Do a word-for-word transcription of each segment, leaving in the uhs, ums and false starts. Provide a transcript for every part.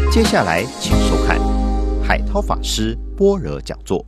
接下来请收看海涛法师般若讲座。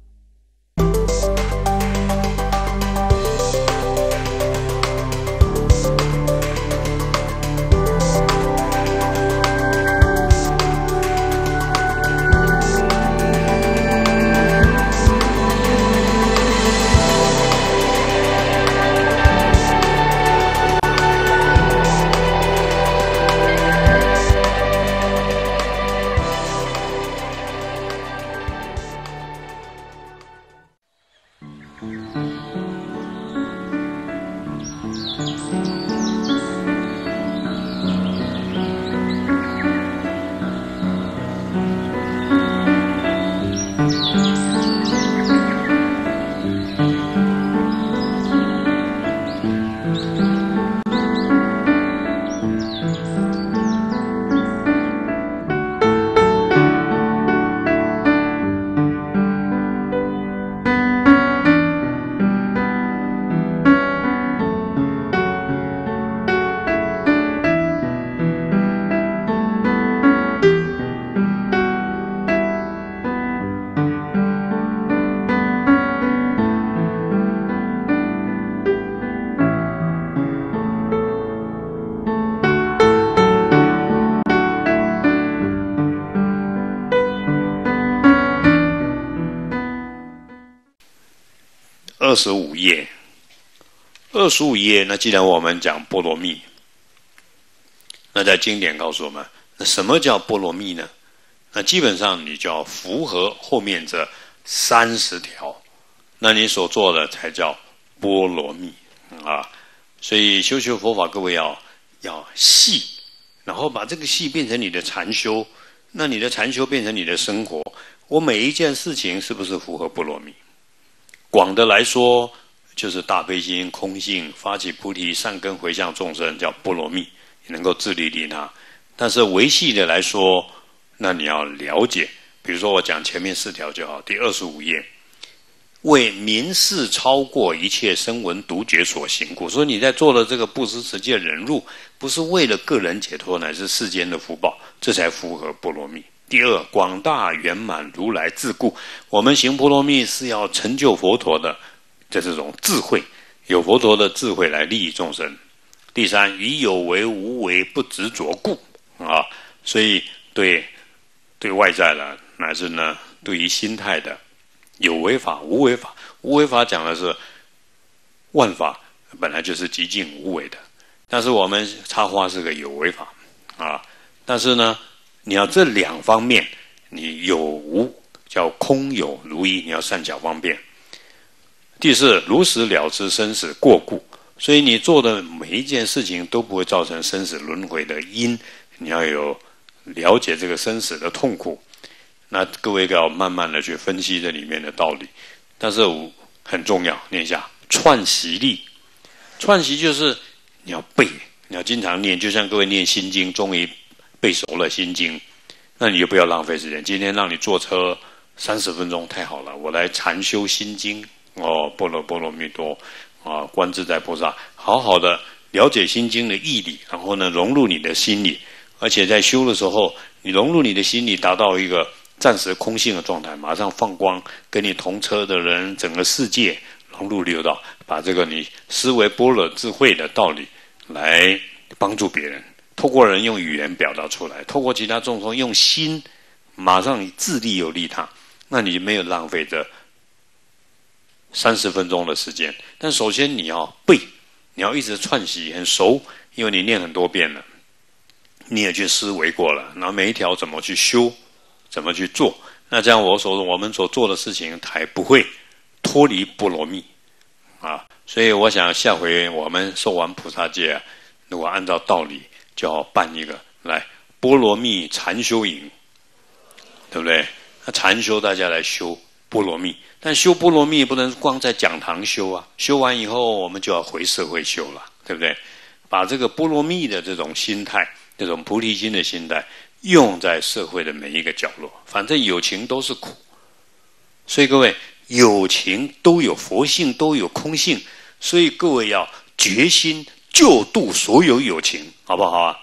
二十五页，二十五页。那既然我们讲波罗蜜，那在经典告诉我们，那什么叫波罗蜜呢？那基本上你就要符合后面这三十条，那你所做的才叫波罗蜜啊。所以修修佛法，各位要要细，然后把这个细变成你的禅修，那你的禅修变成你的生活。我每一件事情是不是符合波罗蜜？广的来说，就是大悲心、空性，发起菩提善根回向众生，叫波罗蜜，也能够自利利他。但是维系的来说，那你要了解，比如说我讲前面四条就好。第二十五页，为民事超过一切声闻独觉所行故，所以你在做的这个布施、持戒、忍辱，不是为了个人解脱，乃是世间的福报，这才符合波罗蜜。第二，广大圆满如来自故，我们行波罗蜜是要成就佛陀的这种智慧，有佛陀的智慧来利益众生。第三，以有为无为不执着故啊，所以对对外在的，乃至呢对于心态的，有为法无为法。无为法讲的是万法本来就是极尽无为的，但是我们插花是个有为法啊，但是呢你要这两方面，你有无叫空有如一，你要善巧方便。第四，如实了知生死过故，所以你做的每一件事情都不会造成生死轮回的因，你要有了解这个生死的痛苦。那各位要慢慢的去分析这里面的道理，但是很重要，念一下串习力。串习就是你要背，你要经常念，就像各位念心经，终于背熟了心经，那你就不要浪费时间。今天让你坐车三十分钟，太好了，我来禅修心经哦，般若波罗蜜多啊，观自在菩萨，好好的了解心经的义理，然后呢融入你的心里，而且在修的时候，你融入你的心里，达到一个暂时空性的状态，马上放光，跟你同车的人，整个世界融入六道，把这个你思维般若智慧的道理来帮助别人。透过人用语言表达出来，透过其他众生用心，马上你自利又利他，那你没有浪费这三十分钟的时间。但首先你要背，你要一直串习很熟，因为你念很多遍了，你也去思维过了，然后每一条怎么去修，怎么去做，那这样我所我们所做的事情才不会脱离波罗蜜啊。所以我想下回我们受完菩萨戒啊，如果按照道理，就要办一个来波罗蜜禅修营，对不对？那禅修大家来修波罗蜜，但修波罗蜜不能光在讲堂修啊，修完以后我们就要回社会修了，对不对？把这个波罗蜜的这种心态，这种菩提心的心态，用在社会的每一个角落。反正有情都是苦，所以各位有情都有佛性，都有空性，所以各位要决心救度所有有情，好不好啊？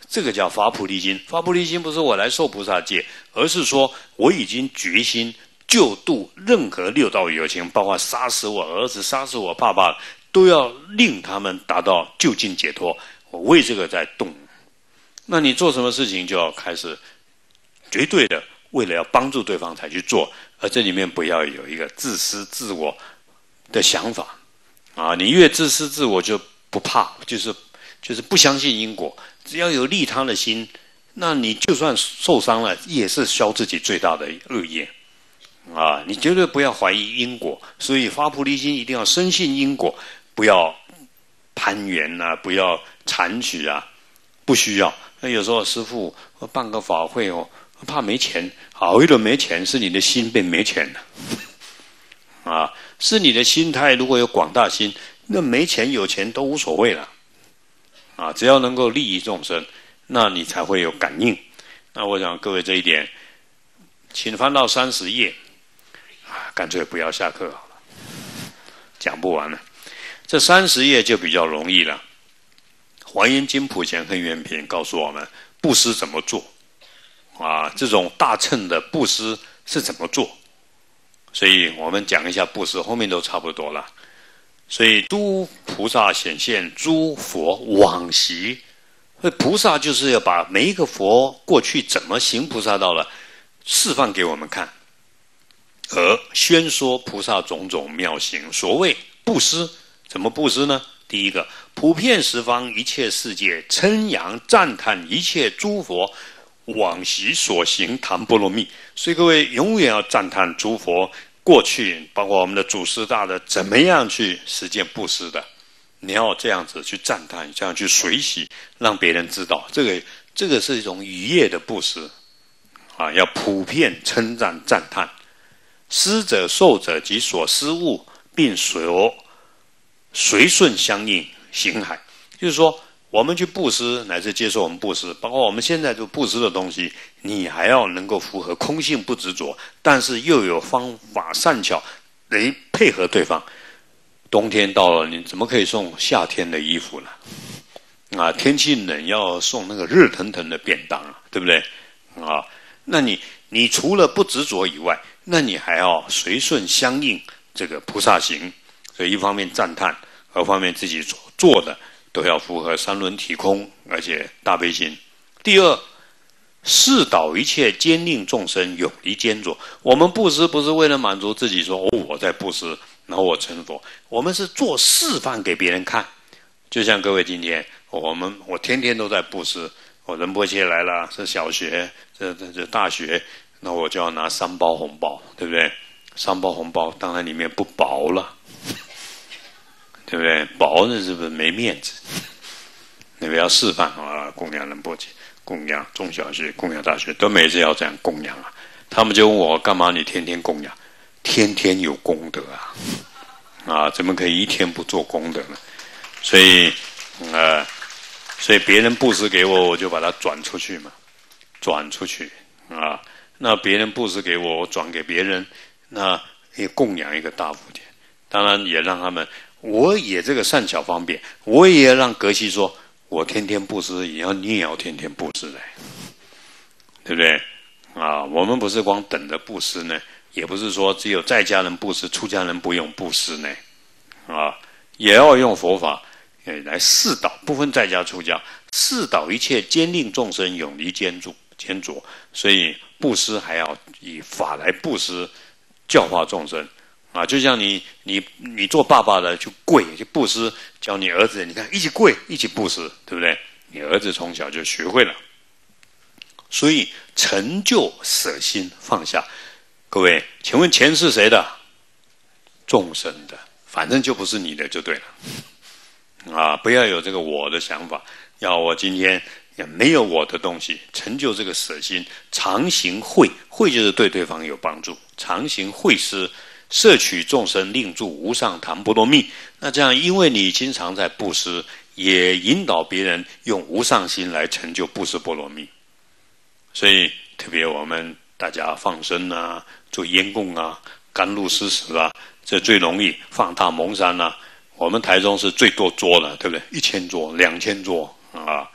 这个叫发菩提心。发菩提心不是我来受菩萨戒，而是说我已经决心救度任何六道有情，包括杀死我儿子、杀死我爸爸，都要令他们达到究竟解脱。我为这个在动。那你做什么事情就要开始绝对的为了要帮助对方才去做，而这里面不要有一个自私自我的想法啊！你越自私自我就不怕，就是就是不相信因果。只要有利他的心，那你就算受伤了，也是消自己最大的恶业啊！你绝对不要怀疑因果，所以发菩提心一定要深信因果，不要攀缘啊，不要残取啊，不需要。那有时候师父办个法会哦，怕没钱，好，为了没钱，是你的心变没钱了啊！是你的心态如果有广大心，那没钱有钱都无所谓了啊！只要能够利益众生，那你才会有感应。那我想各位这一点，请翻到三十页啊，干脆不要下课好了，讲不完了。这三十页就比较容易了。华严经普贤恒愿品告诉我们布施怎么做啊，这种大乘的布施是怎么做，所以我们讲一下布施，后面都差不多了。所以诸菩萨显现，诸佛往昔，所以菩萨就是要把每一个佛过去怎么行菩萨道了示范给我们看，而宣说菩萨种种妙行。所谓布施，怎么布施呢？第一个，普遍十方一切世界，称扬赞叹一切诸佛往昔所行谈波罗蜜。所以各位永远要赞叹诸佛过去，包括我们的祖师大德怎么样去实践布施的。你要这样子去赞叹，这样去随喜，让别人知道，这个这个是一种语业的布施啊，要普遍称赞赞叹。施者受者及所施物，并所随顺相应行海，就是说我们去布施乃至接受我们布施，包括我们现在就布施的东西，你还要能够符合空性不执着，但是又有方法善巧来配合对方。冬天到了，你怎么可以送夏天的衣服呢？啊，天气冷要送那个热腾腾的便当啊，对不对？啊，那你你除了不执着以外，那你还要随顺相应这个菩萨行。所以一方面赞叹，二方面自己所做的都要符合三轮体空，而且大悲心。第二，示导一切坚令众生永离坚着。我们布施不是为了满足自己说，哦，我在布施，然后我成佛。我们是做示范给别人看。就像各位今天，我们我天天都在布施。我仁波切来了，是小学，这这这大学，那我就要拿三包红包，对不对？三包红包当然里面不薄了。对不对？薄的是不是没面子？你不要示范啊！供养仁波切，供养中小学，供养大学，都每次要这样供养啊！他们就问我干嘛？你天天供养，天天有功德啊！啊，怎么可以一天不做功德呢？所以，呃，所以别人布施给我，我就把它转出去嘛，转出去啊！那别人布施给我，我转给别人，那也供养一个大福田，当然也让他们。我也这个善巧方便，我也要让格西说，我天天布施，也要你也要天天布施的，对不对？啊，我们不是光等着布施呢，也不是说只有在家人布施，出家人不用布施呢，啊，也要用佛法来示导，不分在家出家，示导一切坚令众生永离坚着坚着。所以布施还要以法来布施，教化众生。啊，就像你你你做爸爸的就跪就布施，教你儿子，你看一起跪一起布施，对不对？你儿子从小就学会了。所以成就舍心放下，各位，请问钱是谁的？众生的，反正就不是你的就对了。啊，不要有这个我的想法，要我今天也没有我的东西，成就这个舍心，常行惠，惠就是对对方有帮助，常行惠施。摄取众生，令住无上谈波罗蜜。那这样，因为你经常在布施，也引导别人用无上心来成就布施波罗蜜。所以，特别我们大家放生啊，做烟供啊，甘露施食啊，这最容易放大蒙山啊。我们台中是最多桌了，对不对？一千桌、两千桌啊，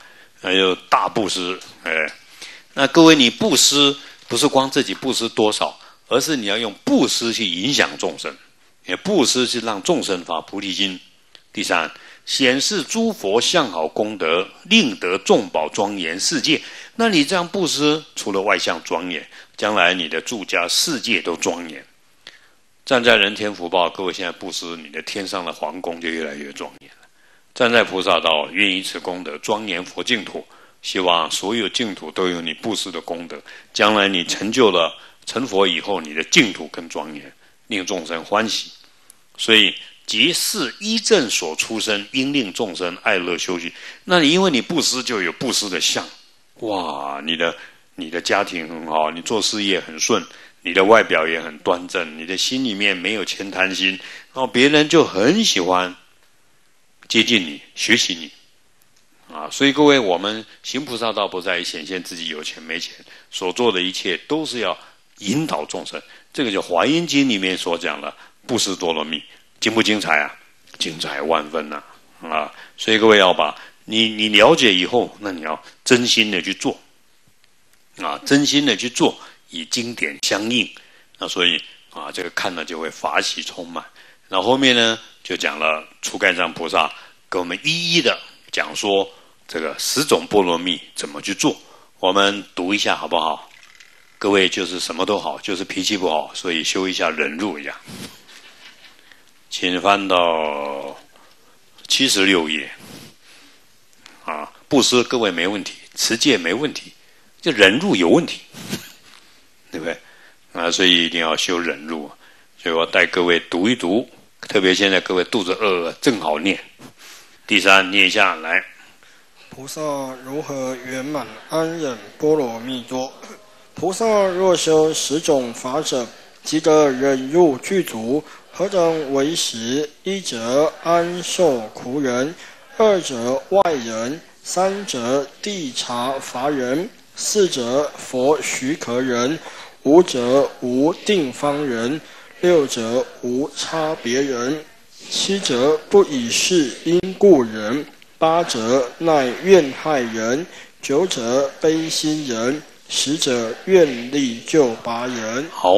还有大布施，哎，那各位你布施不是光自己布施多少，而是你要用布施去影响众生，你布施是让众生发菩提心。第三，显示诸佛相好功德，令得众宝庄严世界。那你这样布施，除了外相庄严，将来你的住家世界都庄严。站在人天福报，各位现在布施，你的天上的皇宫就越来越庄严了。站在菩萨道，愿以此功德庄严佛净土，希望所有净土都有你布施的功德。将来你成就了成佛以后，你的净土更庄严，令众生欢喜。所以即是依正所出生，应令众生爱乐修习。那你因为你布施，就有布施的相。哇，你的你的家庭很好，你做事业很顺，你的外表也很端正，你的心里面没有钱贪心，然后别人就很喜欢接近你，学习你啊。所以各位，我们行菩萨道不在于显现自己有钱没钱，所做的一切都是要引导众生。这个就《华严经》里面所讲的布施多罗蜜，精不精彩啊？精彩万分啊！啊，所以各位要把你你了解以后，那你要真心的去做啊，真心的去做，以经典相应。那所以啊，这个看了就会法喜充满。那后面呢，就讲了初盖藏菩萨给我们一一的讲说这个十种波罗蜜怎么去做。我们读一下好不好？各位就是什么都好，就是脾气不好，所以修一下忍辱一下。请翻到七十六页啊，布施各位没问题，持戒没问题，就忍辱有问题，对不对？啊，所以一定要修忍辱。所以我带各位读一读，特别现在各位肚子饿，正好念。第三，念一下来。 菩萨如何圆满安忍波罗蜜多？菩萨若修十种法者，即得忍辱具足。何等为十？一者安受苦人，二者外人，三者地察伐人，四者佛许可人，五者无定方人，六者无差别人，七者不以是因故人，八者乃怨害人，九者悲心人，十者愿力救拔人。 好，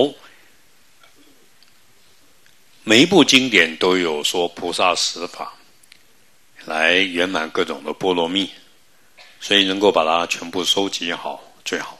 每一部经典都有说菩萨十法来圆满各种的波罗蜜，所以能够把它全部收集好最好。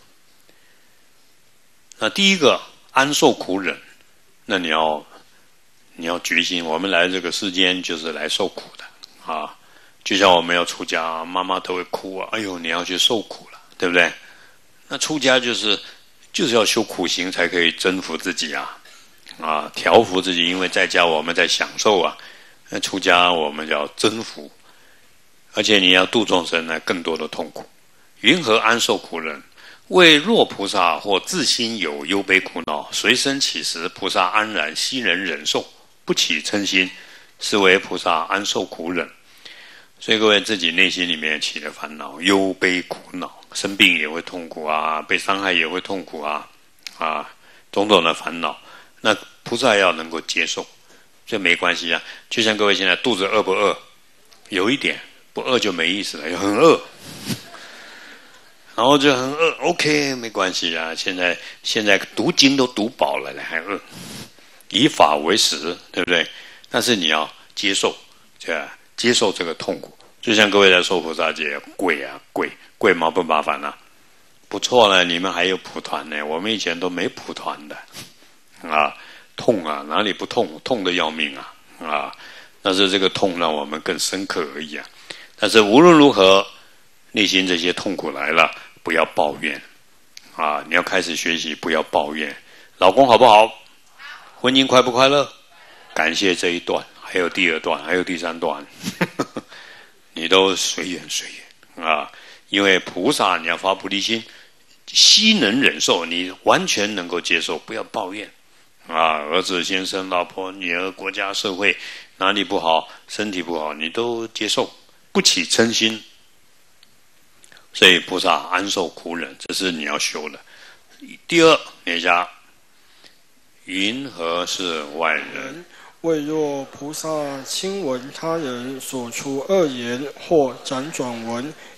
那第一个安受苦忍，那你要你要决心，我们来这个世间就是来受苦的啊。就像我们要出家，妈妈都会哭啊，哎呦，你要去受苦了，对不对？那出家就是就是要修苦行才可以征服自己啊。啊，调伏自己，因为在家我们在享受啊，那出家我们要征服，而且你要度众生呢，更多的痛苦。云何安受苦忍？为若菩萨或自心有忧悲苦恼，随身起时，菩萨安然悉能忍受，不起嗔心，是为菩萨安受苦忍。所以各位自己内心里面起的烦恼，忧悲苦恼，生病也会痛苦啊，被伤害也会痛苦啊，啊，种种的烦恼。那菩萨要能够接受，这没关系啊。就像各位现在肚子饿不饿？有一点，不饿就没意思了，很饿，然后就很饿 ，OK， 没关系啊。现在现在读经都读饱了，还饿，以法为食，对不对？但是你要接受，对吧？接受这个痛苦。就像各位在受菩萨戒，贵啊贵，贵麻不麻烦啊？不错了，你们还有蒲团呢，我们以前都没蒲团的。啊，痛啊，哪里不痛？痛得要命啊！啊，但是这个痛让我们更深刻而已啊。但是无论如何，内心这些痛苦来了，不要抱怨啊！你要开始学习，不要抱怨。老公好不好？婚姻快不快乐？感谢这一段，还有第二段，还有第三段，你都随缘随缘啊！因为菩萨你要发菩提心，悉能忍受，你完全能够接受，不要抱怨。啊，儿子先生，老婆女儿，国家社会哪里不好，身体不好，你都接受，不起嗔心。所以菩萨安受苦忍，这是你要修的。第二，念一下，云何是外人？ 为若菩萨亲闻他人所出恶言或辗转闻，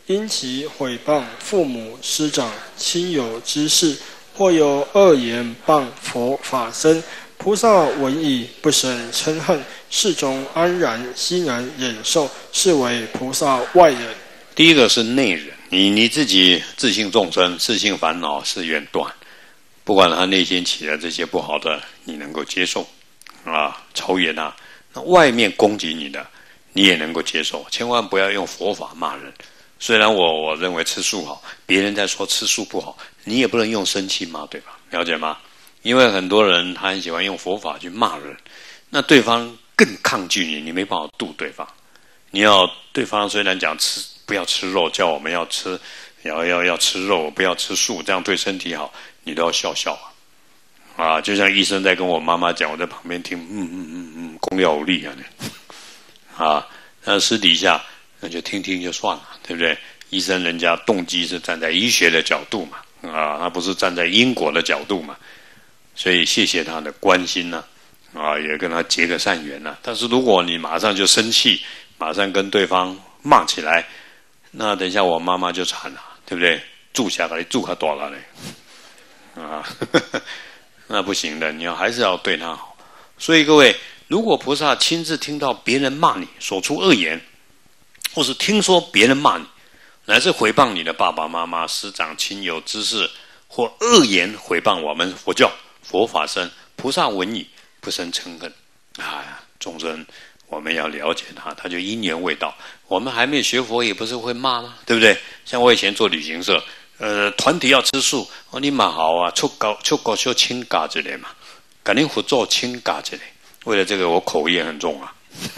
因其毁谤父母师长亲友之事，或有恶言谤佛法僧，菩萨闻已，不生嗔恨，世中安然，悉能忍受，是为菩萨外忍。 第一个是内忍，你你自己自性众生，自性烦恼是愿断，不管他内心起的这些不好的，你能够接受啊，超越他。那外面攻击你的，你也能够接受，千万不要用佛法骂人。虽然我我认为吃素好，别人在说吃素不好，你也不能用生气骂对方，了解吗？因为很多人他很喜欢用佛法去骂人，那对方更抗拒你，你没办法度对方。你要对方虽然讲吃不要吃肉，叫我们要吃要要要吃肉，不要吃素，这样对身体好，你都要笑笑啊！啊，就像医生在跟我妈妈讲，我在旁边听，嗯嗯嗯嗯，功料有力啊，啊，那私底下那就听听就算了，对不对？医生人家动机是站在医学的角度嘛，啊，他不是站在因果的角度嘛，所以谢谢他的关心呢、啊，啊，也跟他结个善缘呢、啊。但是如果你马上就生气，马上跟对方骂起来，那等一下我妈妈就惨了，对不对？住下来住他多了嘞，啊，呵呵，那不行的，你要还是要对他好。所以各位，如果菩萨亲自听到别人骂你，说出恶言，或是听说别人骂你，乃至毁谤你的爸爸妈妈、师长、亲友、知识，或恶言毁谤我们佛教、佛法僧，菩萨闻已，不生嗔恨。啊，众生我们要了解他，他就因缘未到。我们还没有学佛，也不是会骂吗？对不对？像我以前做旅行社，呃，团体要吃素，哦，你蛮好啊，出高出高修清嘎之类嘛，赶紧佛做清嘎之类。为了这个，我口业很重啊。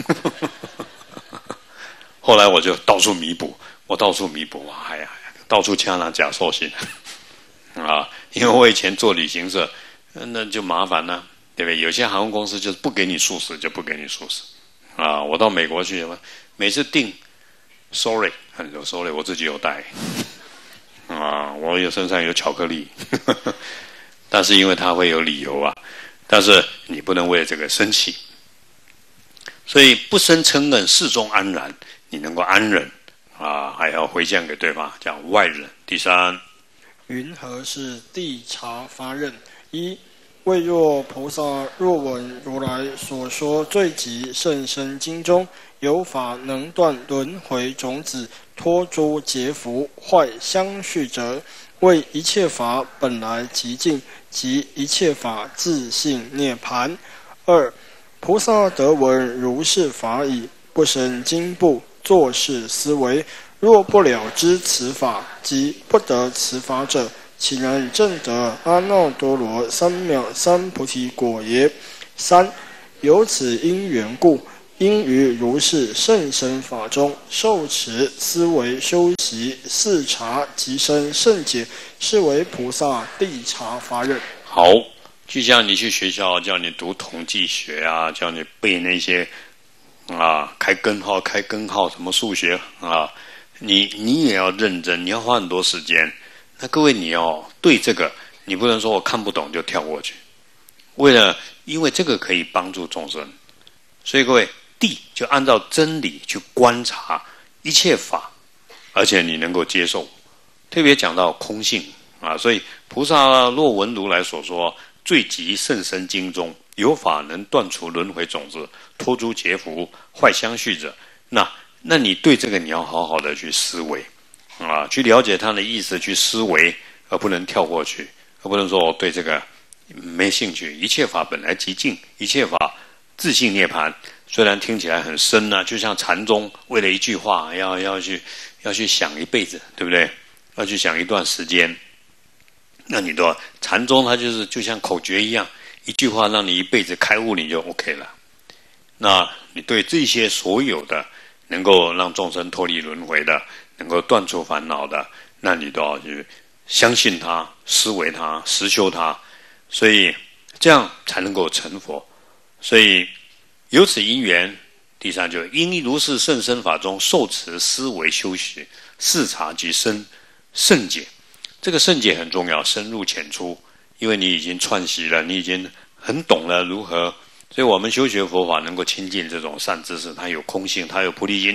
后来我就到处弥补，我到处弥补，哎呀，到处掐拿假寿星啊！因为我以前做旅行社，那就麻烦了，对不对？有些航空公司就是不给你素食，就不给你素食啊！我到美国去，每次订 ，sorry， 很多 sorry， 我自己有带啊，我有身上有巧克力，但是因为它会有理由啊，但是你不能为了这个生气，所以不生嗔恨，世中安然。你能够安忍啊，还要回向给对方，讲外忍。第三， 云何是谛察发任？一，谓若菩萨若闻如来所说最极甚深经中有法能断轮回种子，脱诸劫福，坏相续者，为一切法本来极尽，即一切法自性涅盘。二，菩萨得闻如是法已，不生惊怖，作是思维，若不了知此法，即不得此法者，岂能证得阿耨多罗三藐三菩提果耶？三，由此因缘故，应于如是甚深法中受持思维修习四察即生胜解，是为菩萨谛察发任。 好，就像你去学校叫你读统计学啊，叫你背那些啊，开根号、开根号，什么数学啊，你你也要认真，你要花很多时间。那各位，你要对这个，你不能说我看不懂就跳过去。为了，因为这个可以帮助众生，所以各位，谛就按照真理去观察一切法，而且你能够接受。特别讲到空性啊，所以菩萨若闻如来所说最极甚深经中有法能断除轮回种子，脱诸劫福，坏相续者，那那你对这个你要好好的去思维啊，去了解它的意思，去思维，而不能跳过去，而不能说我对这个没兴趣。一切法本来极静，一切法自性涅槃。虽然听起来很深啊，就像禅宗为了一句话要要去要去想一辈子，对不对？要去想一段时间。那你的禅宗它就是就像口诀一样，一句话让你一辈子开悟，你就 OK 了。那你对这些所有的能够让众生脱离轮回的，能够断除烦恼的，那你都要去相信它、思维它、实修它，所以这样才能够成佛。所以由此因缘，第三就因如是甚深法中受持思维修习四察即生胜解。这个胜解很重要，深入浅出，因为你已经串习了，你已经很懂了如何。所以我们修学佛法能够亲近这种善知识，它有空性，它有菩提心，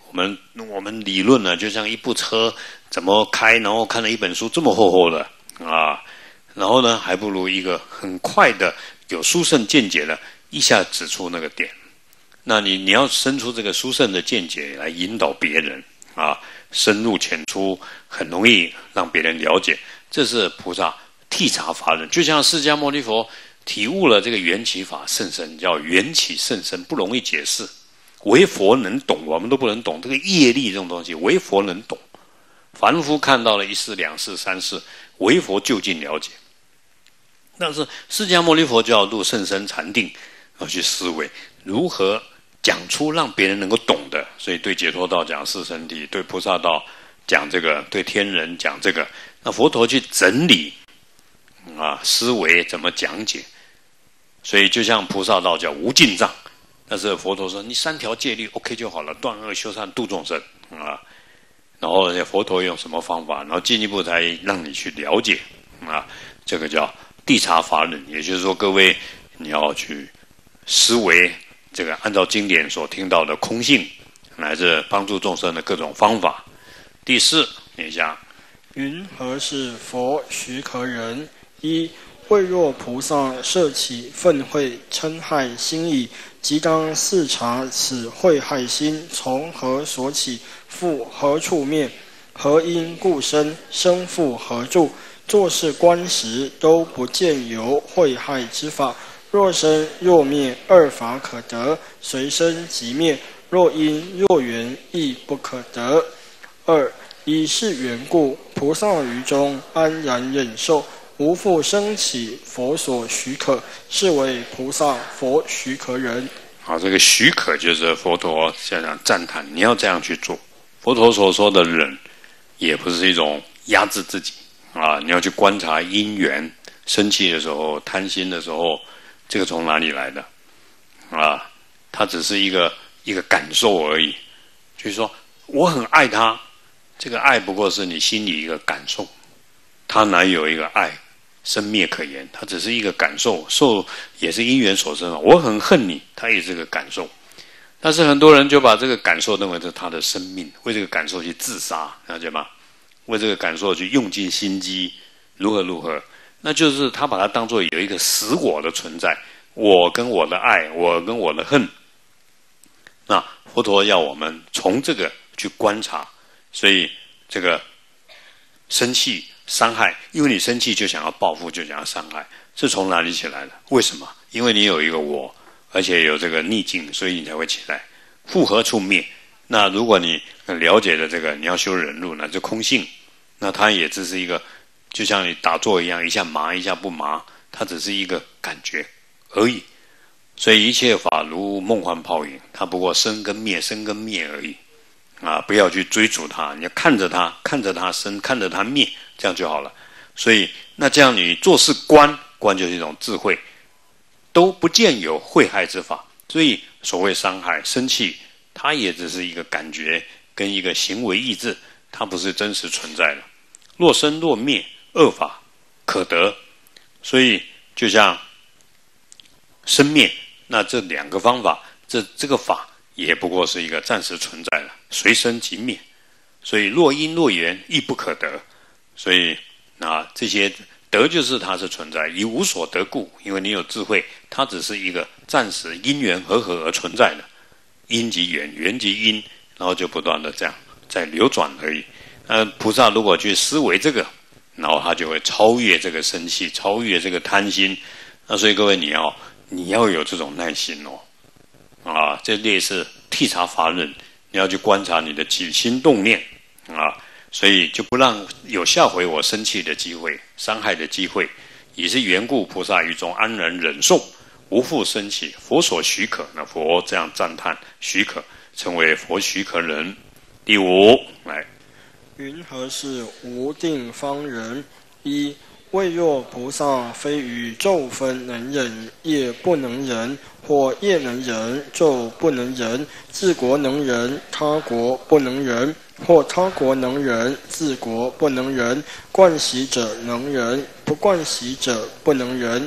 我们我们理论呢，就像一部车怎么开，然后看了一本书这么厚厚的啊，然后呢，还不如一个很快的有殊胜见解的，一下指出那个点。那你你要生出这个殊胜的见解来引导别人啊，深入浅出，很容易让别人了解。这是菩萨諦察法忍，就像释迦牟尼佛体悟了这个缘起法甚深，叫缘起甚深，不容易解释。唯佛能懂，我们都不能懂。这个业力这种东西，唯佛能懂。凡夫看到了一世、两世、三世，唯佛究竟了解。但是释迦牟尼佛就要入甚深禅定，要去思维如何讲出让别人能够懂的。所以对解脱道讲四圣谛，对菩萨道讲这个，对天人讲这个。那佛陀去整理啊，思维怎么讲解。所以就像菩萨道叫无尽藏。但是佛陀说，你三条戒律 OK 就好了，断恶修善度众生啊。然后佛陀用什么方法，然后进一步才让你去了解啊。这个叫谛察法忍，也就是说，各位你要去思维这个按照经典所听到的空性，乃至帮助众生的各种方法。第四，念一下： 云何是佛许可忍？一、未若菩萨摄起愤恚嗔害心意，即当视察此恚害心从何所起，复何处灭，何因故生，生复何住？作是观时，都不见有恚害之法。若生若灭，二法可得，随生即灭。若因若缘，亦不可得。二、以是缘故，菩萨于中安然忍受，无复生起佛所许可，是为菩萨佛许可忍。 好，这个许可就是佛陀这样赞叹，你要这样去做。佛陀所说的忍，也不是一种压制自己啊，你要去观察因缘，生气的时候、贪心的时候，这个从哪里来的啊？它只是一个一个感受而已。就是说，我很爱他，这个爱不过是你心里一个感受，他哪有一个爱生灭可言？它只是一个感受，受也是因缘所生。我很恨你，它也是个感受。但是很多人就把这个感受认为是他的生命，为这个感受去自杀，了解吗？为这个感受去用尽心机，如何如何？那就是他把它当作有一个死我的存在，我跟我的爱，我跟我的恨。那佛陀要我们从这个去观察，所以这个生气伤害，因为你生气就想要报复，就想要伤害，是从哪里起来的？为什么？因为你有一个我，而且有这个逆境，所以你才会起来。复何处灭？那如果你了解的这个，你要修忍辱，那就空性，那它也只是一个，就像你打坐一样，一下麻一下不麻，它只是一个感觉而已。所以一切法如梦幻泡影，它不过生跟灭，生跟灭而已。啊，不要去追逐它，你要看着它，看着它生，看着它灭，这样就好了。所以，那这样你做事观，观就是一种智慧，都不见有秽害之法。所以，所谓伤害、生气，它也只是一个感觉跟一个行为意志，它不是真实存在的。若生若灭，二法可得。所以，就像生灭，那这两个方法，这这个法也不过是一个暂时存在的，随生即灭。所以若因若缘，亦不可得。所以那这些得就是它是存在，以无所得故，因为你有智慧，它只是一个暂时因缘和合而存在的，因即缘，缘即因，然后就不断的这样在流转而已。那菩萨如果去思维这个，然后他就会超越这个生气，超越这个贪心。那所以各位你要你要有这种耐心哦，啊，这类似谛察法忍，你要去观察你的起心动念啊。所以就不让有下回我生气的机会，伤害的机会，以是缘故，菩萨于中安然忍受，无复生起，佛所许可。那佛这样赞叹许可，称为佛许可忍。第五，来， 云何是无定方忍？一、未若菩萨非于昼分能忍，夜不能忍，或夜能忍，昼不能忍，自国能忍，他国不能忍，或他国能忍，自国不能忍，惯习者能忍，不惯习者不能忍。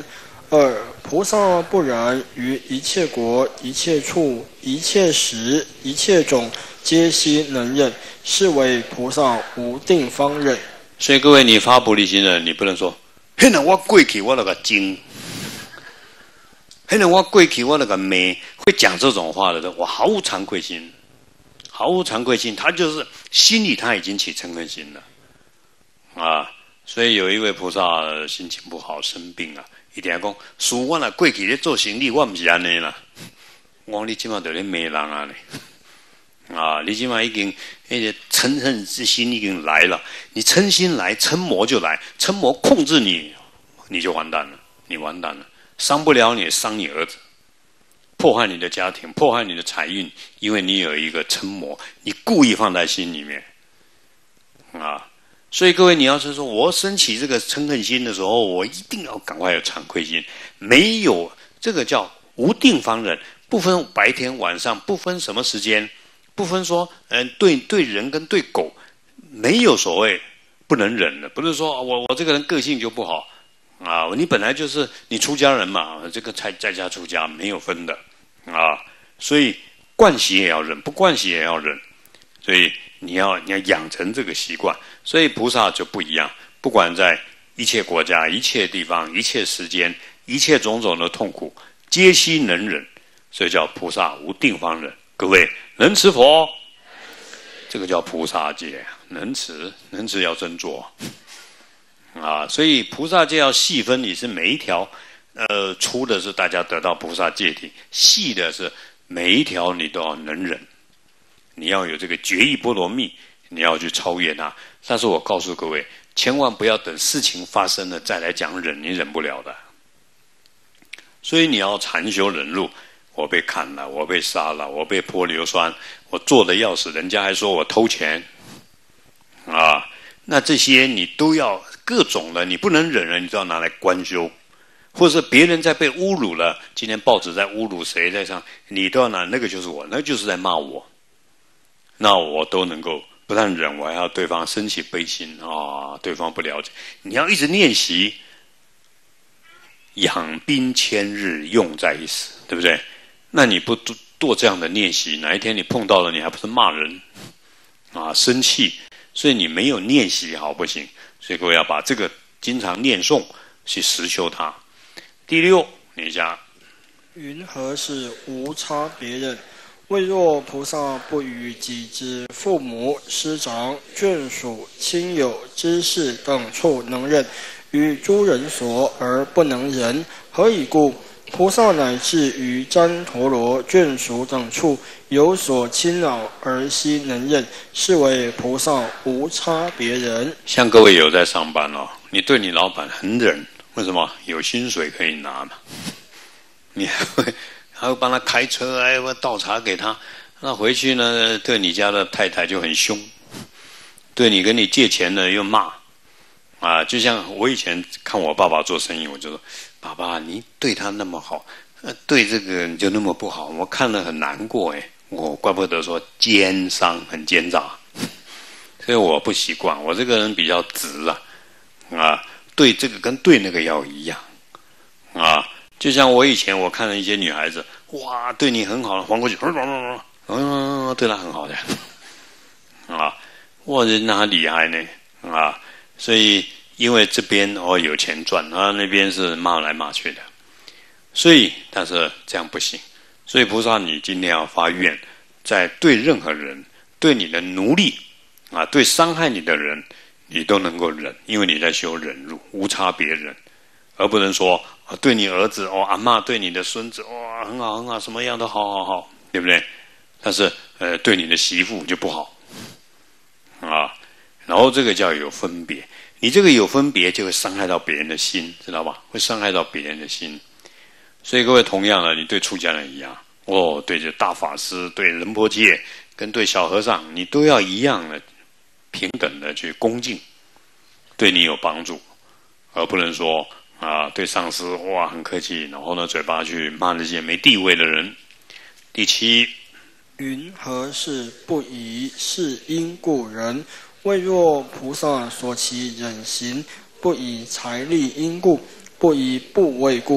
二、菩萨不然，于一切国、一切处、一切时、一切种，皆悉能忍，是为菩萨无定方忍。 所以各位，你发菩提心了，你不能说，嘿那我过去我那个精，嘿那我过去我那个美，会讲这种话的人，我毫无惭愧心，毫无惭愧心，他就是心里他已经起嗔恨心了啊。所以有一位菩萨心情不好生病啊，一定要讲，师父我若过去咧做生意，我唔是安尼啦。我讲你今晚在咧骂人啊你，啊，你今晚已经那个嗔恨之心已经来了，你嗔心来，嗔魔就来，嗔魔控制你，你就完蛋了，你完蛋了，伤不了你，伤你儿子，破坏你的家庭，破坏你的财运，因为你有一个嗔魔，你故意放在心里面，啊。所以各位，你要是说我升起这个嗔恨心的时候，我一定要赶快有惭愧心。没有这个叫无定方忍，不分白天晚上，不分什么时间，不分说，嗯、呃，对对人跟对狗，没有所谓不能忍的。不是说我我这个人个性就不好啊，你本来就是你出家人嘛，这个在在家出家没有分的啊，所以惯习也要忍，不惯习也要忍，所以你要你要养成这个习惯。所以菩萨就不一样，不管在一切国家、一切地方、一切时间、一切种种的痛苦，皆悉能忍，所以叫菩萨无定方忍。各位，能持佛，这个叫菩萨戒，能持，能持要真做啊。所以菩萨戒要细分，你是每一条，呃，粗的是大家得到菩萨戒体，细的是每一条你都要能忍，你要有这个决意波罗蜜，你要去超越它。但是我告诉各位，千万不要等事情发生了再来讲忍，你忍不了的。所以你要禅修忍辱，我被砍了，我被杀了，我被泼硫酸，我做的要死，人家还说我偷钱啊，那这些你都要各种的，你不能忍了，你都要拿来观修。或者是别人在被侮辱了，今天报纸在侮辱谁在上，你都要拿，那个就是我，那个就是在骂我，那我都能够不但忍，我还要对方升起悲心啊！对方不了解，你要一直练习，养兵千日，用在一时，对不对？那你不做这样的练习，哪一天你碰到了，你还不是骂人啊？生气，所以你没有练习好不行。所以各位要把这个经常念诵去实修它。第六，念一下。 云何是无差别忍？未若菩萨不与己之父母、师长、眷属、亲友、知识等处能忍，于诸人所而不能忍，何以故？菩萨乃至于旃陀罗、眷属等处有所侵扰而悉能忍，是为菩萨无差别忍。 像各位有在上班哦，你对你老板很忍，为什么？有薪水可以拿嘛，你还会。还会帮他开车，哎，我倒茶给他。那回去呢，对你家的太太就很凶，对你跟你借钱呢又骂，啊，就像我以前看我爸爸做生意，我就说，爸爸你对他那么好，对这个你就那么不好，我看了很难过哎，我怪不得说奸商很奸诈，所以我不习惯，我这个人比较直啊，啊，对这个跟对那个要一样，啊。就像我以前我看了一些女孩子，哇，对你很好，还过去，嗯，对她很好的，啊，哇，人家厉害呢，啊，所以因为这边哦有钱赚，啊那边是骂来骂去的，所以但是这样不行，所以菩萨你今天要发愿，在对任何人，对你的奴隶啊，对伤害你的人，你都能够忍，因为你在修忍辱，无差别忍，而不能说。对你儿子哦，阿嬷对你的孙子哇、哦，很好很好，什么样都好好好，对不对？但是呃，对你的媳妇就不好啊。然后这个叫有分别，你这个有分别就会伤害到别人的心，知道吧？会伤害到别人的心。所以各位同样的，你对出家人一样哦，对这大法师、对仁波切跟对小和尚，你都要一样的平等的去恭敬，对你有帮助，而不能说。啊，对上司哇很客气，然后呢嘴巴去骂那些没地位的人。第七， 云何是不以是因故人？未若菩萨所起忍行，不以财力因故，不以部位故，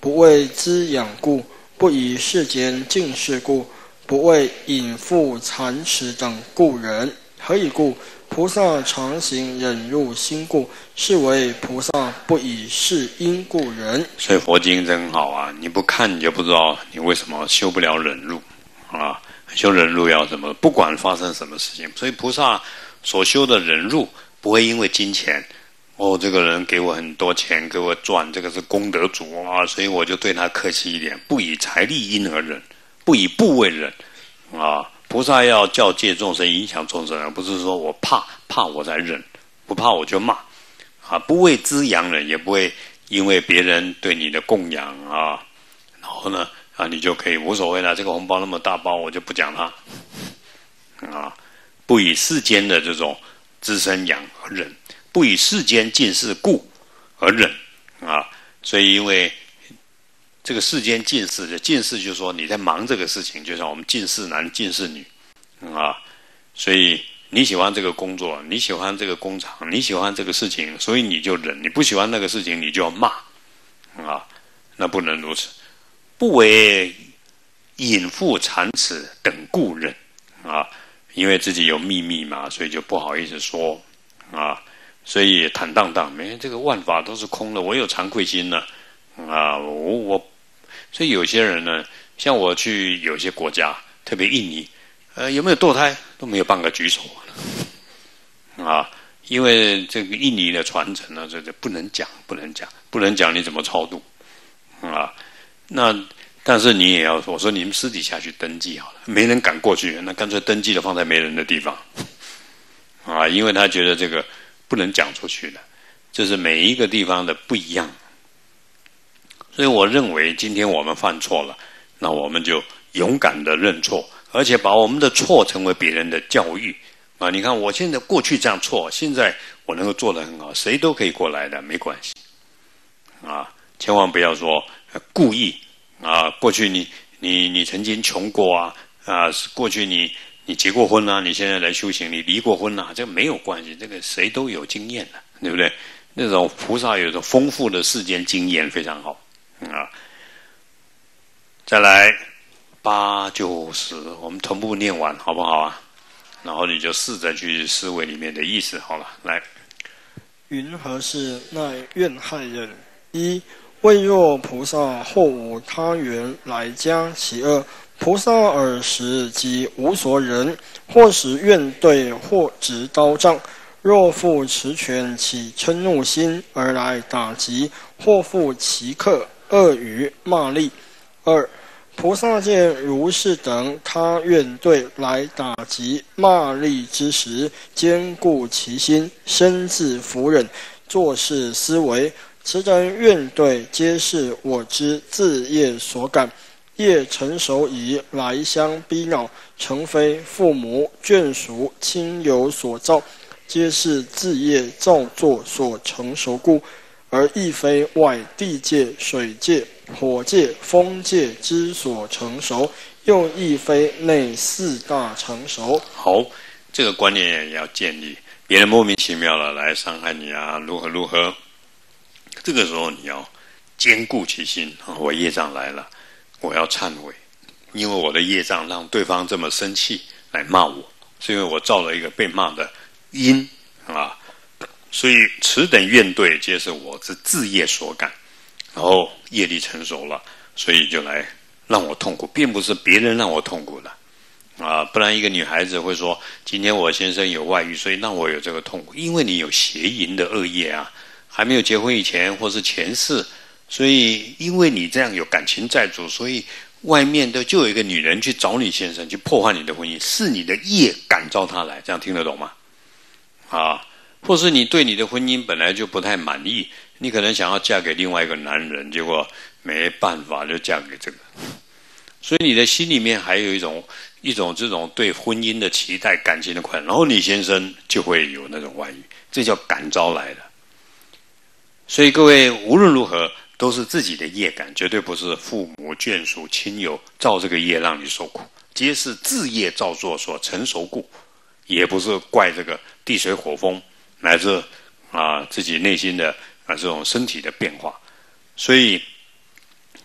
不为滋养故，不以世间尽事故，不为隐覆残耻等故人。何以故？菩萨常行忍辱心故，是为菩萨不以是因故人。 所以佛经真好啊！你不看你就不知道你为什么修不了忍辱啊！修忍辱要什么？不管发生什么事情，所以菩萨所修的忍辱不会因为金钱。哦，这个人给我很多钱，给我赚，这个是功德主啊，所以我就对他客气一点，不以财力因而忍，不以部位忍啊。菩萨要教戒众生，影响众生，而不是说我怕怕我才忍，不怕我就骂啊，不为滋养人，也不会因为别人对你的供养啊，然后呢啊，你就可以无所谓了，这个红包那么大包，我就不讲它啊，不以世间的这种滋生养而忍。不以世间尽事故而忍啊，所以因为这个世间尽事的尽事，就是说你在忙这个事情，就像我们尽事男、尽事女啊，所以你喜欢这个工作，你喜欢这个工厂，你喜欢这个事情，所以你就忍；你不喜欢那个事情，你就要骂啊，那不能如此。不为隐覆残耻等故忍啊，因为自己有秘密嘛，所以就不好意思说啊。所以坦荡荡，没这个万法都是空的，我有惭愧心呢，啊，我我，所以有些人呢，像我去有些国家，特别印尼，呃，有没有堕胎都没有半个举手啊，因为这个印尼的传承呢，这这不能讲，不能讲，不能讲，你怎么超度啊？那但是你也要说，我说你们私底下去登记好了，没人敢过去，那干脆登记了放在没人的地方啊，因为他觉得这个。不能讲出去的，这是每一个地方的不一样。所以我认为今天我们犯错了，那我们就勇敢的认错，而且把我们的错成为别人的教育啊！你看我现在过去这样错，现在我能够做得很好，谁都可以过来的，没关系啊！千万不要说、呃、故意啊！过去你你你曾经穷过啊啊！过去你。你结过婚啊，你现在来修行，你离过婚啊，这个没有关系，这个谁都有经验的，对不对？那种菩萨有一种丰富的世间经验，非常好啊。再来八九十，我们同步念完好不好啊？然后你就试着去思维里面的意思，好了，来。 云何事乃怨害人？一未若菩萨后无他缘来加其恶。菩萨尔时即无所忍，或使怨怼，或执刀杖。若复持拳起嗔怒心而来打击，或复奇客恶语骂詈。二菩萨见如是等他怨怼来打击骂詈之时，坚固其心，深自服忍，做事思维，此等怨怼皆是我之自业所感。业成熟已，来相逼恼，诚非父母眷属亲友所造，皆是自业造作所成熟故，而亦非外地界、水界、火界、风界之所成熟，又亦非内四大成熟。 好，这个观念也要建立。别人莫名其妙的来伤害你啊，如何如何，这个时候你要坚固其心啊！我业障来了。我要忏悔，因为我的业障让对方这么生气来骂我，是因为我造了一个被骂的因啊，所以此等怨怼皆是我之自业所感，然后业力成熟了，所以就来让我痛苦，并不是别人让我痛苦的啊，不然一个女孩子会说，今天我先生有外遇，所以让我有这个痛苦，因为你有邪淫的恶业啊，还没有结婚以前或是前世。所以，因为你这样有感情债主，所以外面的就有一个女人去找你先生，去破坏你的婚姻，是你的业感召他来，这样听得懂吗？啊，或是你对你的婚姻本来就不太满意，你可能想要嫁给另外一个男人，结果没办法就嫁给这个，所以你的心里面还有一种一种这种对婚姻的期待、感情的快乐，然后你先生就会有那种外遇，这叫感召来的。所以各位无论如何。都是自己的业感，绝对不是父母眷属亲友造这个业让你受苦，皆是自业造作所成熟故，也不是怪这个地水火风乃至啊自己内心的啊这种身体的变化。所以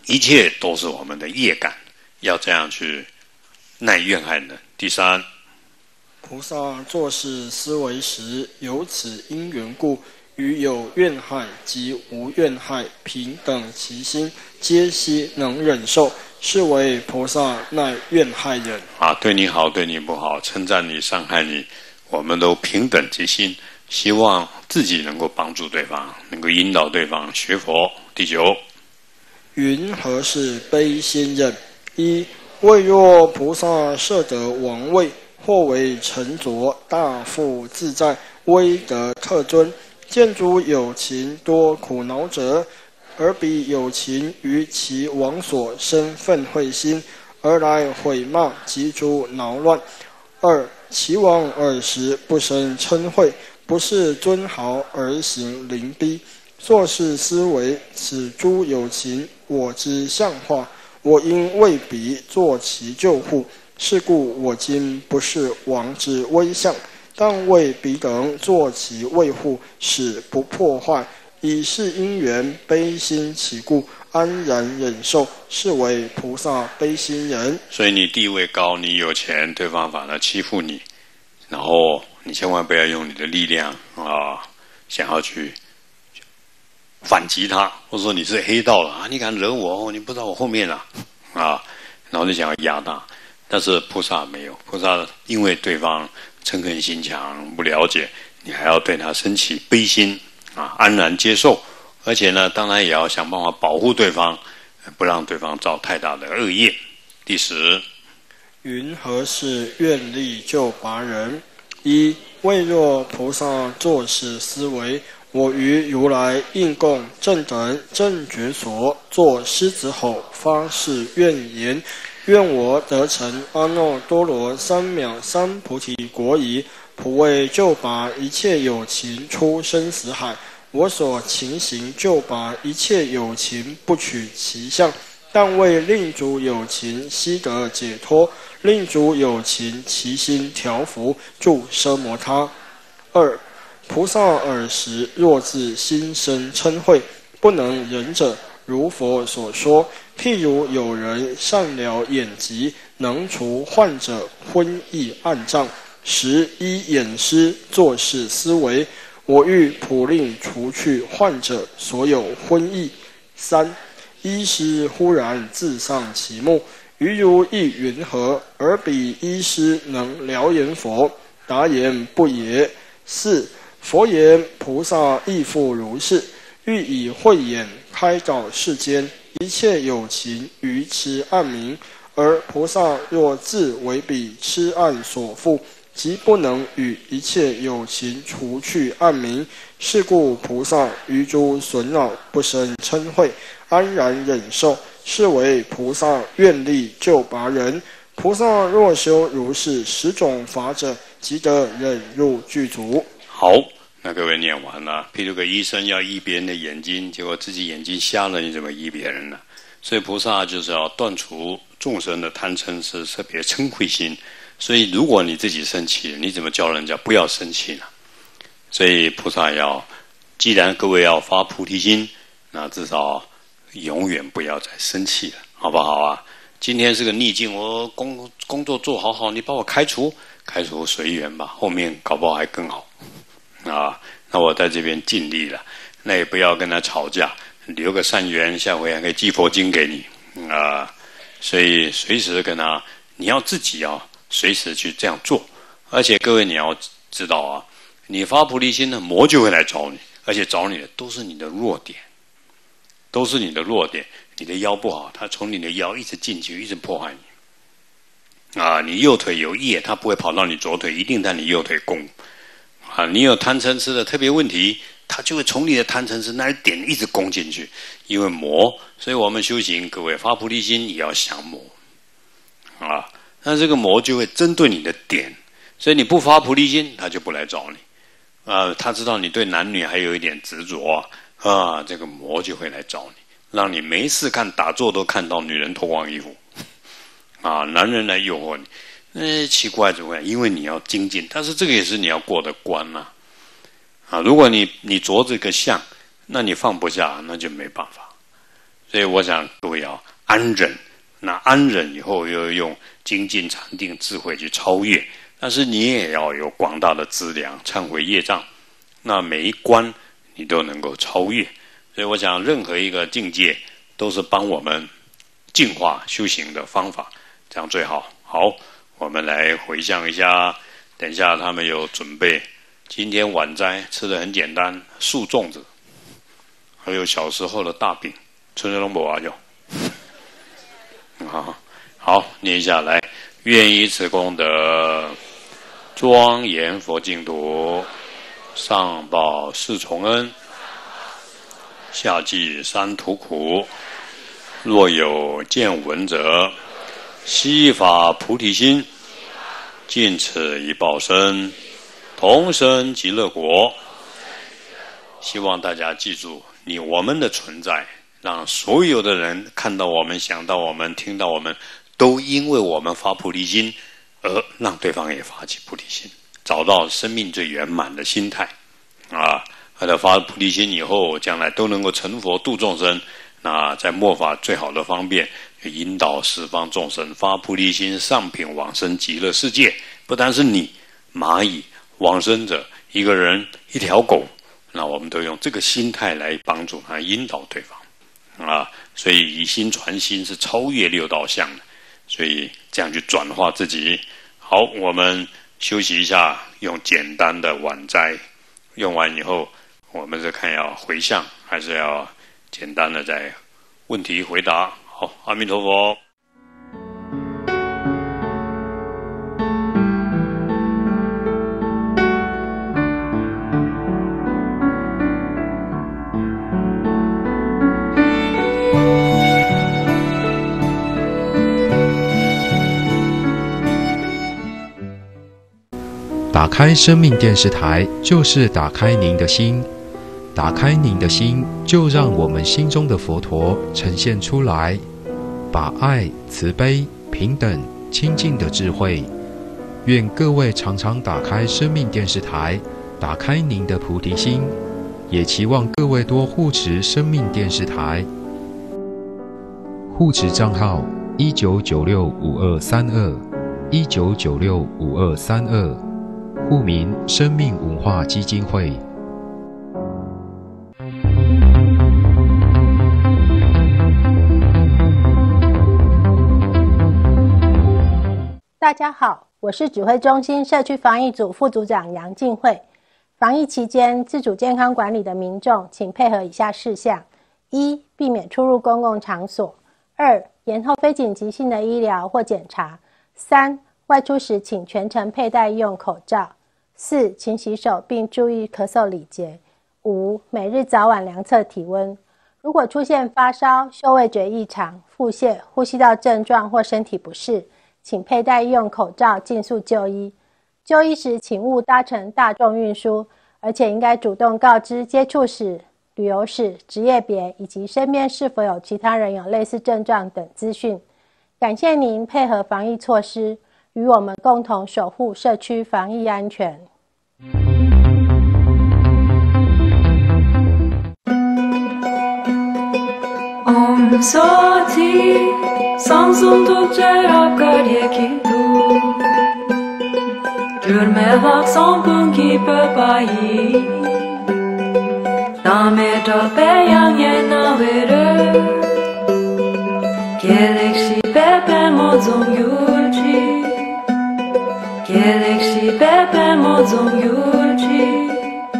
一切都是我们的业感，要这样去耐怨害人。第三， 菩萨做事思维时，由此因缘故，与有怨害及无怨害平等其心，皆悉能忍受，是为菩萨耐怨害人。 啊，对你好，对你不好，称赞你，伤害你，我们都平等其心，希望自己能够帮助对方，能够引导对方学佛。第九， 云何是悲心忍？一，为若菩萨摄得王位，或为沉着大富自在，威德特尊，见诸有情多苦恼者，而彼有情于其王所生愤恚心，而来毁骂及诸恼乱。二，其王尔时不生嗔恚，不是尊豪而行凌逼，做事思维，此诸有情我之相化，我应为彼作其救护。是故我今不是王之威相，但为彼等作其卫护，使不破坏。以是因缘，悲心起故，安然忍受，是为菩萨悲心人。 所以你地位高，你有钱，对方反而欺负你，然后你千万不要用你的力量啊，想要去反击他，或者说你是黑道了啊，你敢惹我，你不知道我后面啊啊，然后你想要压他。但是菩萨没有，菩萨因为对方嗔恨心强，不了解，你还要对他升起悲心啊，安然接受，而且呢，当然也要想办法保护对方，不让对方造太大的恶业。第十， 云何是愿力救拔人？一，为若菩萨作是思维，我于如来应供正等正觉所，作狮子吼，发誓愿言。愿我得成阿耨多罗三藐三菩提国矣，普为救拔一切有情出生死海。我所勤行救拔一切有情，不取其相，但为令诸有情悉得解脱，令诸有情其心调伏，助奢摩他。二，菩萨尔时若自心生嗔恚，不能忍者，如佛所说，譬如有人善疗眼疾，能除患者昏翳暗障，时依眼师做事思维，我欲普令除去患者所有昏翳。三，医师忽然自上其目，于如意云何？而彼医师能疗言佛？答言不也。四，佛言菩萨亦复如是，欲以慧眼开导世间一切有情于痴暗冥，而菩萨若自为彼痴暗所缚，即不能与一切有情除去暗冥。是故菩萨于诸损恼不生嗔恚，安然忍受，是为菩萨愿力救拔人。菩萨若修如是十种法者，即得忍辱具足。 好，那各位念完了。譬如个医生要医别人的眼睛，结果自己眼睛瞎了，你怎么医别人呢？所以菩萨就是要断除众生的贪嗔痴，特别嗔恚心。所以如果你自己生气了，你怎么教人家不要生气呢？所以菩萨要，既然各位要发菩提心，那至少永远不要再生气了，好不好啊？今天是个逆境，我工工作做好好，你把我开除，开除随缘吧，后面搞不好还更好啊。那我在这边尽力了，那也不要跟他吵架，留个善缘，下回还可以寄佛经给你啊。所以随时跟他，你要自己要随时去这样做。而且各位你要知道啊，你发菩提心呢，魔就会来找你，而且找你的都是你的弱点，都是你的弱点。你的腰不好，他从你的腰一直进去，一直破坏你啊。你右腿有业，他不会跑到你左腿，一定在你右腿攻啊。你有贪嗔痴的特别问题，他就会从你的贪嗔痴那一点一直攻进去，因为魔。所以我们修行，各位发菩提心也要降魔啊。那这个魔就会针对你的点，所以你不发菩提心，他就不来找你啊。他知道你对男女还有一点执着啊，这个魔就会来找你。让你没事看打坐都看到女人脱光衣服啊，男人来诱惑你，那奇怪怎么会？因为你要精进，但是这个也是你要过的关啊。啊，如果你你着这个相，那你放不下，那就没办法。 所以我想各位要安忍，那安忍以后又用精进禅定智慧去超越，但是你也要有广大的资粮忏悔业障，那每一关你都能够超越。所以我想任何一个境界都是帮我们净化修行的方法，这样最好。好，我们来回想一下，等一下他们有准备今天晚斋吃的很简单，素粽子，还有小时候的大饼，春日龙伯啊就好好念一下来。愿以此功德庄严佛净土，上报四重恩，下济三途苦。若有见闻者，悉发菩提心，尽此一报身，同生极乐国。希望大家记住，你我们的存在，让所有的人看到我们、想到我们、听到我们，都因为我们发菩提心，而让对方也发起菩提心，找到生命最圆满的心态啊！他的发菩提心以后，将来都能够成佛度众生。那在末法最好的方便，引导十方众生发菩提心，上品往生极乐世界。不单是你蚂蚁往生者，一个人一条狗，那我们都用这个心态来帮助他引导对方啊。所以以心传心是超越六道相的，所以这样去转化自己。好，我们休息一下，用简单的晚斋，用完以后，我们再看要回向还是要简单的在问题回答。好，阿弥陀佛。 打开生命电视台，就是打开您的心。打开您的心，就让我们心中的佛陀呈现出来，把爱、慈悲、平等、清净的智慧。愿各位常常打开生命电视台，打开您的菩提心，也期望各位多护持生命电视台。护持账号一九九六五二三二一九九六五二三二，户名生命文化基金会。 大家好，我是指挥中心社区防疫组副组长杨静慧。防疫期间，自主健康管理的民众，请配合以下事项：一、避免出入公共场所；二、延后非紧急性的医疗或检查；三、外出时请全程佩戴医用口罩；四、勤洗手并注意咳嗽礼节；五、每日早晚量测体温。如果出现发烧、嗅味觉异常、腹泻、呼吸道症状或身体不适，请佩戴医用口罩，尽速就医。就医时，请勿搭乘大众运输，而且应该主动告知接触史、旅游史、职业别以及身边是否有其他人有类似症状等资讯。感谢您配合防疫措施，与我们共同守护社区防疫安全。 Om Sati Samsung Tukjara Karye Kintu Jurme Vak Sampung Ki Papayi Name Tape Yang Yena Vere Gelekshi Pepe Mozong Yulchi Gelekshi Pepe Mozong Yulchi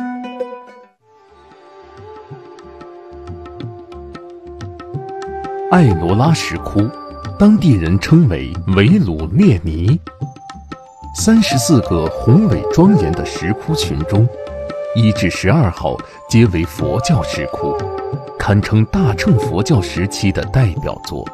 艾罗拉石窟，当地人称为维鲁列尼。三十四个宏伟庄严的石窟群中，一至十二号皆为佛教石窟，堪称大乘佛教时期的代表作。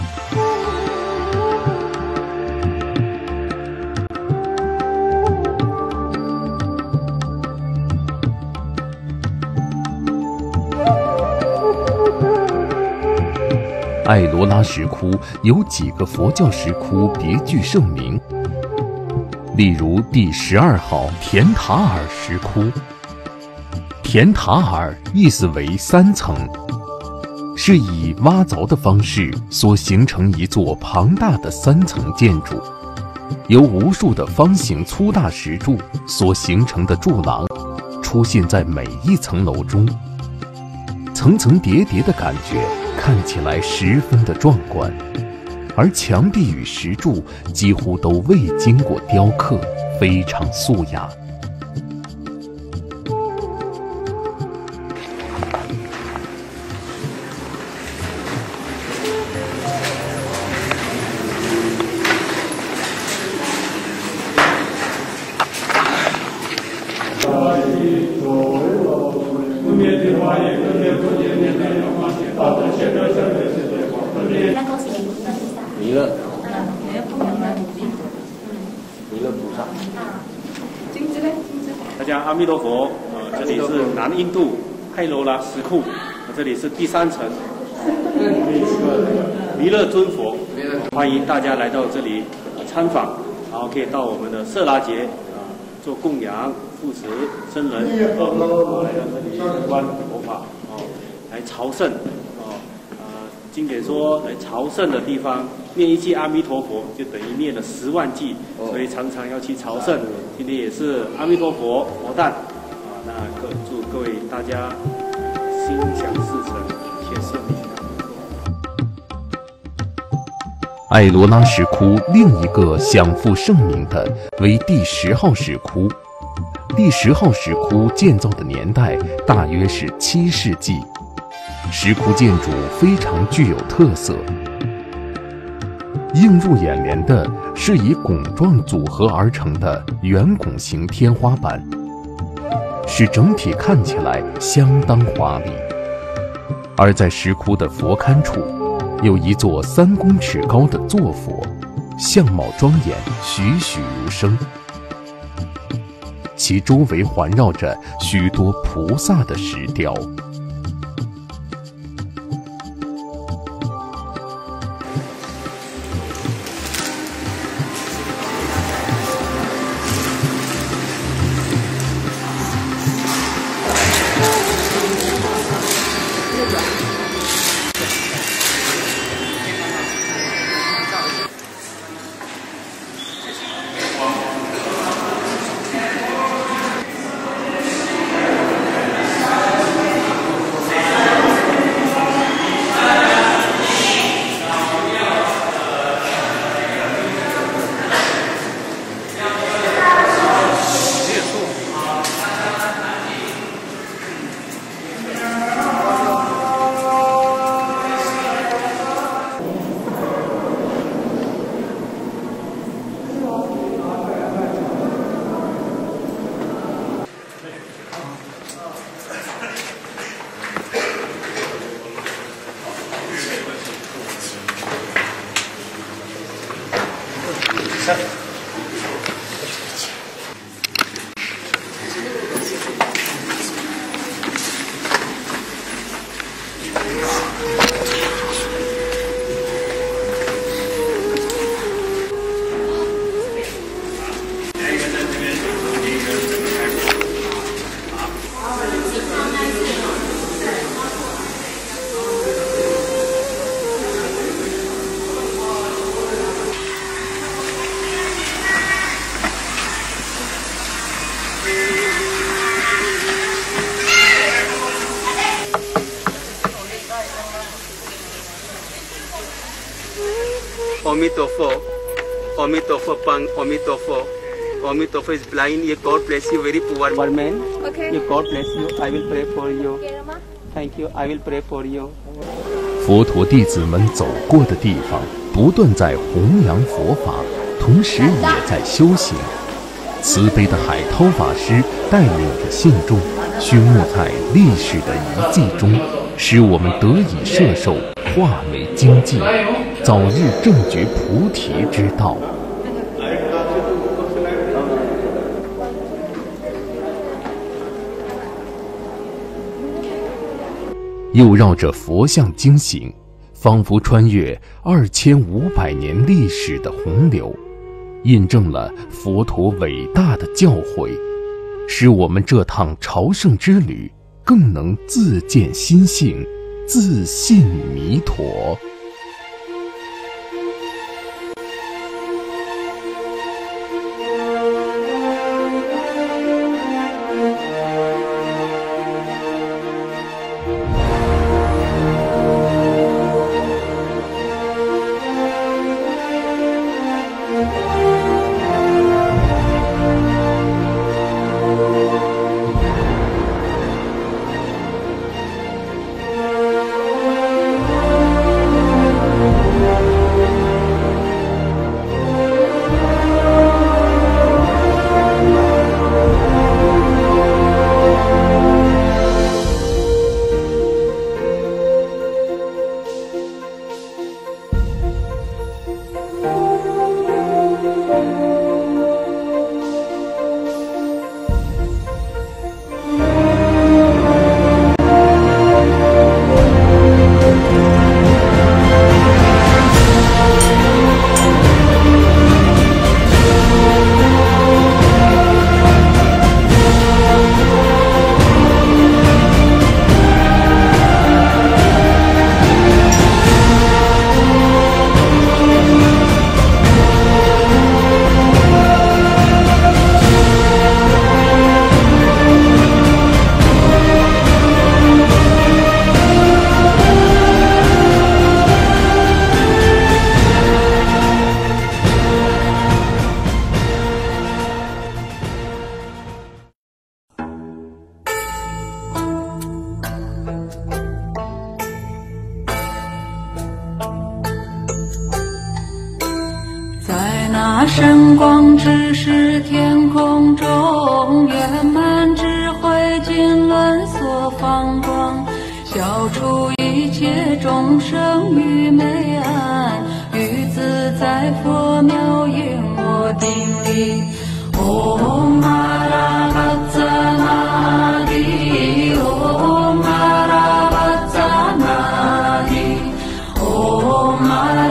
艾罗拉石窟有几个佛教石窟别具盛名，例如第十二号田塔尔石窟。田塔尔意思为三层， 是以挖凿的方式所形成一座庞大的三层建筑，由无数的方形粗大石柱所形成的柱廊出现在每一层楼中，层层叠叠的感觉看起来十分的壮观，而墙壁与石柱几乎都未经过雕刻，非常素雅。 弥勒，弥勒菩萨。 大家阿弥陀佛，呃，这里是南印度派罗拉石窟，这里是第三层，弥勒尊佛，欢迎大家来到这里参访，然后可以到我们的色拉节啊做供养、护持僧人，哦，来到这里观佛法，哦，来朝圣，哦，呃，经典说来朝圣的地方。念一句阿弥陀佛，就等于念了十万句，所以常常要去朝圣。今天也是阿弥陀佛佛诞，啊，那各祝各位大家心想事成，一切顺利。 艾罗拉石窟另一个享负盛名的为第十号石窟。第十号石窟建造的年代大约是七世纪，石窟建筑非常具有特色。映入眼帘的是以拱状组合而成的圆拱形天花板，使整体看起来相当华丽。而在石窟的佛龛处，有一座三公尺高的坐佛，相貌庄严，栩栩如生。其周围环绕着许多菩萨的石雕。 阿弥陀佛，阿弥陀佛，帮阿弥陀佛，阿弥陀佛 is blind. Your God bless you, very poor man. Okay. Your God bless you. I will pray for you. Thank you. I will pray for you. 佛陀弟子们走过的地方，不断在弘扬佛法，同时也在修行。慈悲的海涛法师带领着信众，熏沐在历史的遗迹中，使我们得以摄受，化为精进，早日正觉菩提之道。又绕着佛像经行，仿佛穿越二千五百年历史的洪流，印证了佛陀伟大的教诲，使我们这趟朝圣之旅更能自见心性， 自信弥陀。 那神光之时，天空中圆满智慧经纶所放光，消除一切众生愚昧暗，于自在佛妙应我定力。Om Aravatsanadi Om Aravatsanadi Om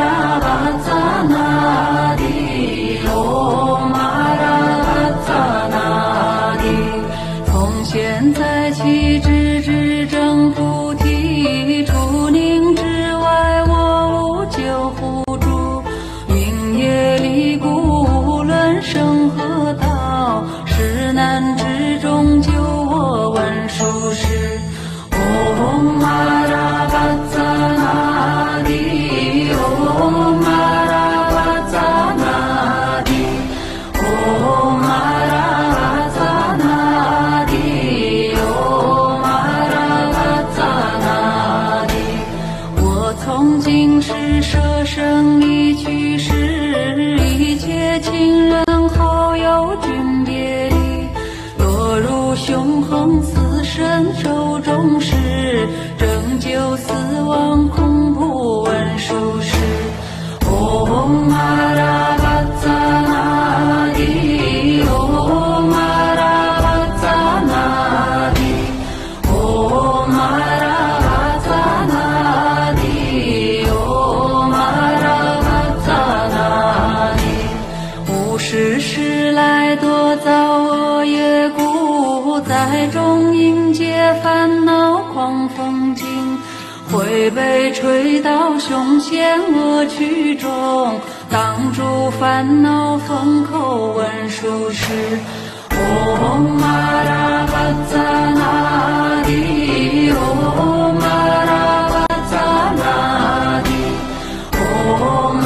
Aravatsanadi Om Aravatsanadi 从现在起直至证菩提，除宁之外我无救护助，云业力故无论生何道，世难之中救我闻殊时。Om Aravatsanadi Om Aravatsanadi Om Aravatsanadi Om Aravatsanadi 我从今世舍生离去时，一切亲人好友均别离，落入凶横死神手中时，拯救死亡恐怖闻殊时。Om Aravatsanadi Om Aravatsanadi Om Aravatsanadi Om Aravatsanadi 无始时来多造恶业故，在中迎接烦恼狂风境，会被吹到凶险恶趣中，挡住烦恼风口闻殊时。Om Aravatsanadi Om Aravatsanadi Om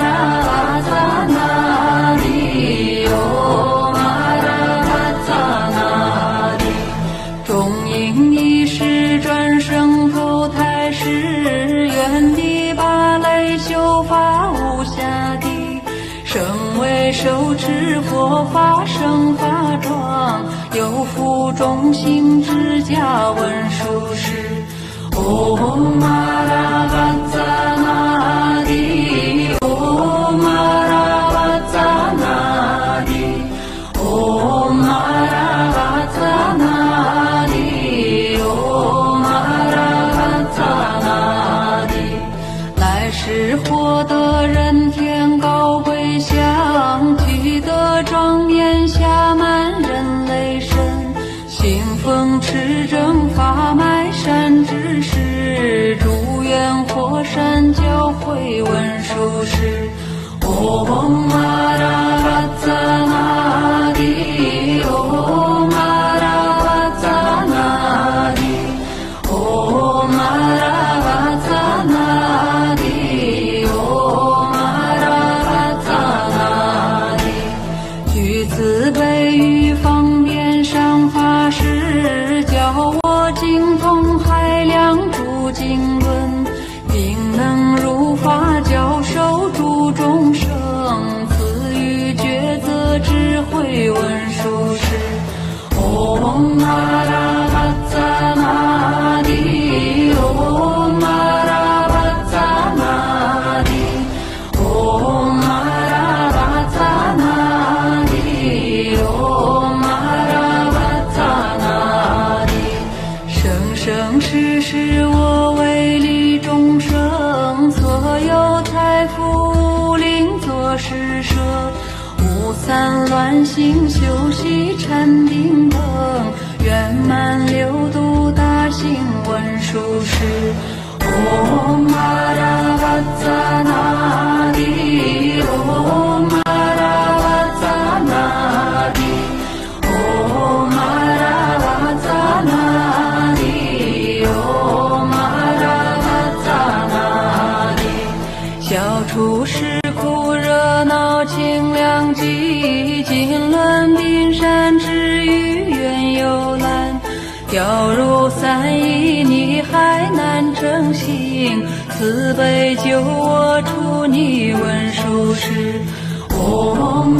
Aravatsanadi Om Aravatsanadi 中应一时转生投胎时，愿地把雷修法无暇地，身为手持佛法生法幢，有福众心之家闻殊时。Om Aravatsanadi Om Aravatsanadi Om Aravatsanadi Om Aravatsanadi 来世获得人天高贵相，取得庄严暇满人类身，信奉持正法脉善知识， 殊是。Om Aravatsanadi, Om Aravatsanadi, Om Aravatsanadi, Om Aravatsanadi。具慈悲于方便上法师，教我精通海量诸经论，并能如法教授诸众生，赐予抉择智慧文殊师。Om Aravatsanadi, Om Aravatsanadi, Om Aravatsanadi, Om Aravatsanadi。生生世世我为利众生，所有财富令作施舍，无散乱心修习禅定等，圆满六度大行文殊师。Om Aravatsanadi, Om Aravatsanadi, Om Aravatsanadi, Om Aravatsanadi。消除世苦热闹清凉寂，经纶冰山之于缘幽兰，掉入三意泥海难成形，慈悲救我出泥文殊师。Om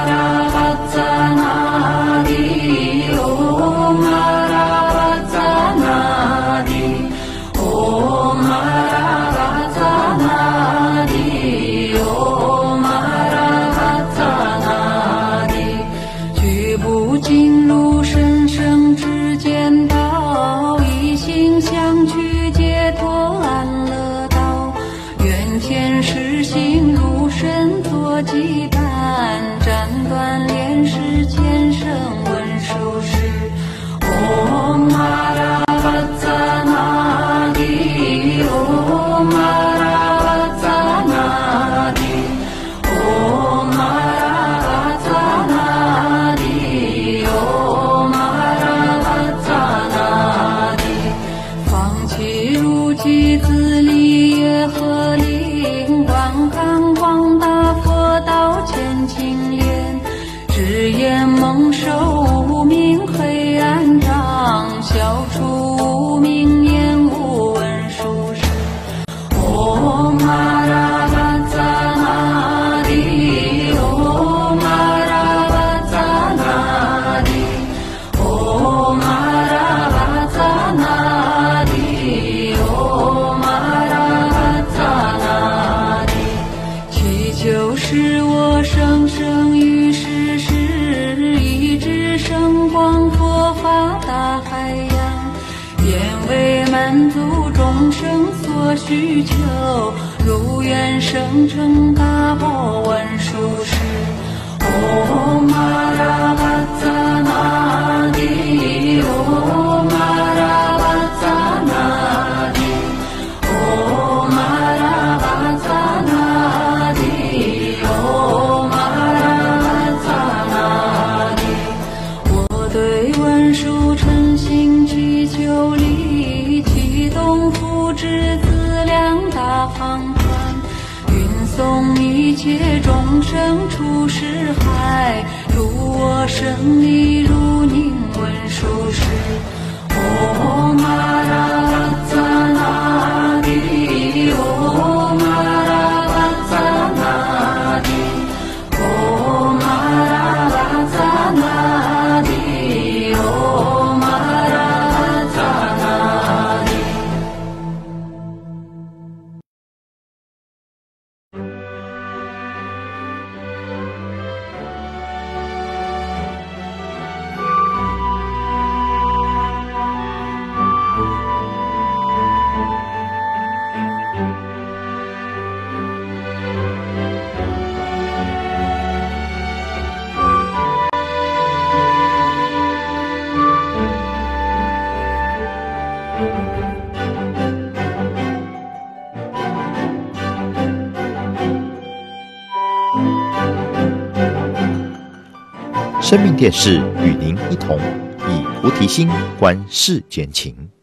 Aravatsanadi, Om Aravatsanadi, Om Aravatsanadi, Om Aravatsanadi。举步进入甚深之间道，一心相去解脱安乐道，愿天实行如神作羁绊，斩断连世前生文殊师。Om Aravatsanadi, Om Aravatsanadi, Om Aravatsanadi, Om Aravatsanadi。放弃如己自利业和灵，观看广大佛道前清莲，只言蒙受无明黑暗障，消除无明厌恶文殊师。Om Aravatsanadi, Om Aravatsanadi, Om Aravatsanadi, Om Aravatsanadi。祈求使我生生于世世，一直生光佛法大海洋，愿为满足众生所需求，如愿生成大宝文殊师。Om Aravatsanadi, Om Aravatsanadi, Om Aravatsanadi, Om Aravatsanadi。我对文殊诚心祈求力，启动福智资粮大方团，运送一切众生出世海，入我生力如宁文殊师。Om Aravatsanadi, Om Aravatsanadi, Om Aravatsanadi, Om Aravatsanadi。 生命电视与您一同以菩提心观世间情。